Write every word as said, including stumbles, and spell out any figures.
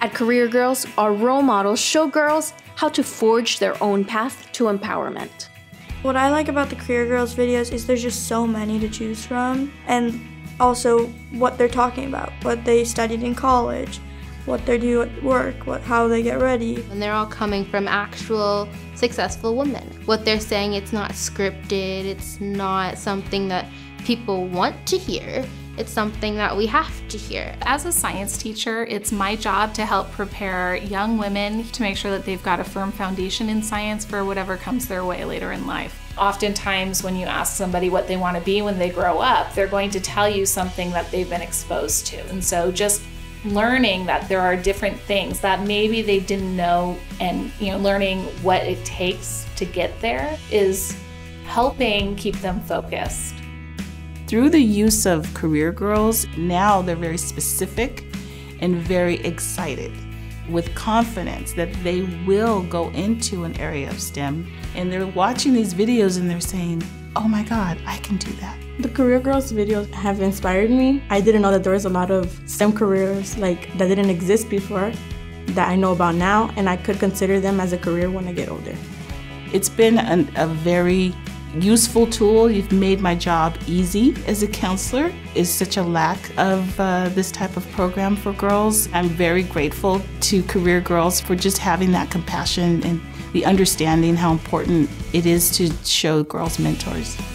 At Career Girls, our role models show girls how to forge their own path to empowerment. What I like about the Career Girls videos is there's just so many to choose from, and also what they're talking about, what they studied in college, what they do at work, what, how they get ready. And they're all coming from actual successful women. What they're saying, it's not scripted, it's not something that people want to hear. It's something that we have to hear. As a science teacher, it's my job to help prepare young women to make sure that they've got a firm foundation in science for whatever comes their way later in life. Oftentimes when you ask somebody what they want to be when they grow up, they're going to tell you something that they've been exposed to. And so just learning that there are different things that maybe they didn't know, and you know, learning what it takes to get there is helping keep them focused. Through the use of Career Girls, now they're very specific and very excited with confidence that they will go into an area of STEM. And they're watching these videos and they're saying, oh my God, I can do that. The Career Girls videos have inspired me. I didn't know that there was a lot of STEM careers like that didn't exist before that I know about now, and I could consider them as a career when I get older. It's been an, a very useful tool. You've made my job easy as a counselor. Is such a lack of uh, this type of program for girls. I'm very grateful to Career Girls for just having that compassion and the understanding how important it is to show girls mentors.